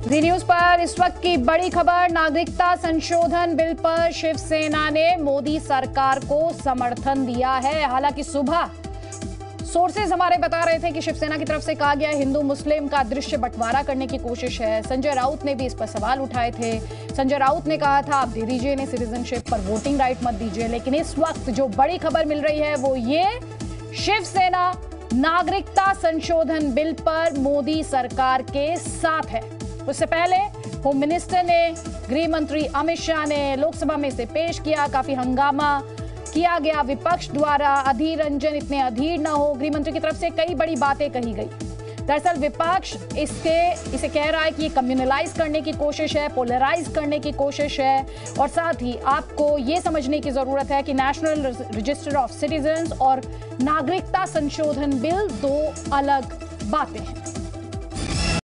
जी news पर इस वक्त की बड़ी खबर, नागरिकता संशोधन बिल पर शिवसेना ने मोदी सरकार को समर्थन दिया है। हालांकि सुबह सोर्सेज हमारे बता रहे थे कि शिवसेना की तरफ से कहा गया हिंदू मुस्लिम का दृश्य बंटवारा करने की कोशिश है। संजय राउत ने भी इस पर सवाल उठाए थे। संजय राउत ने कहा था आप दे दीजिए इन्हें सिटीजनशिप पर वोटिंग राइट मत दीजिए। लेकिन इस वक्त जो बड़ी खबर मिल रही है वो ये, शिवसेना नागरिकता संशोधन बिल पर मोदी सरकार के साथ है। उससे पहले होम मिनिस्टर ने, गृह मंत्री अमित शाह ने लोकसभा में इसे पेश किया। काफी हंगामा किया गया विपक्ष द्वारा। अधीर रंजन इतने अधीर न हो, गृह मंत्री की तरफ से कई बड़ी बातें कही गई। दरअसल विपक्ष इसे कह रहा है कि ये कम्युनलाइज करने की कोशिश है, पोलराइज करने की कोशिश है। और साथ ही आपको ये समझने की जरूरत है कि नेशनल रजिस्टर ऑफ सिटीजन्स और नागरिकता संशोधन बिल दो अलग बातें हैं।